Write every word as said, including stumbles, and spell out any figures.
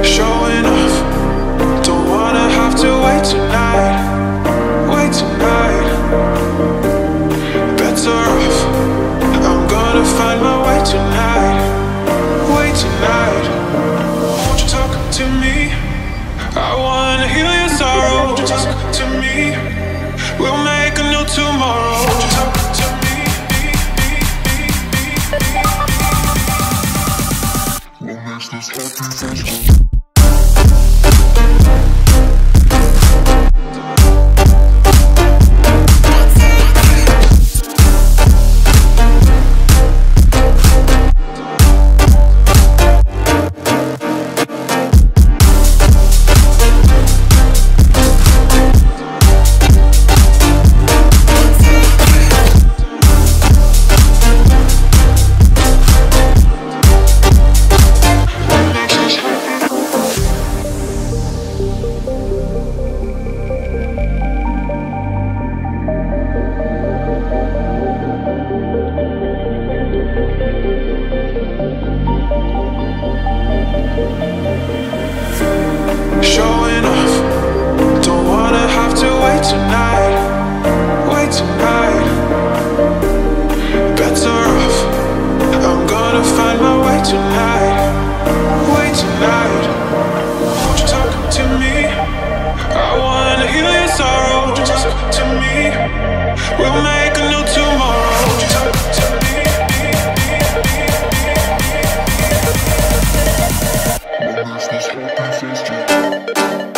showing off. Don't wanna have to wait tonight, wait tonight. Better off, I'm gonna find my way tonight, way tonight. Won't you talk to me? I wanna heal your sorrow. Won't you talk to me? We'll make a new tomorrow. Won't you talk to me? What makes this happy face? Showing off, don't wanna have to wait tonight, wait tonight. Better off, I'm gonna find my way tonight, way tonight. Won't you talk to me? I wanna heal your sorrow. Won't you talk to me? We'll make a new tomorrow. Won't you talk to me? What makes this happy face?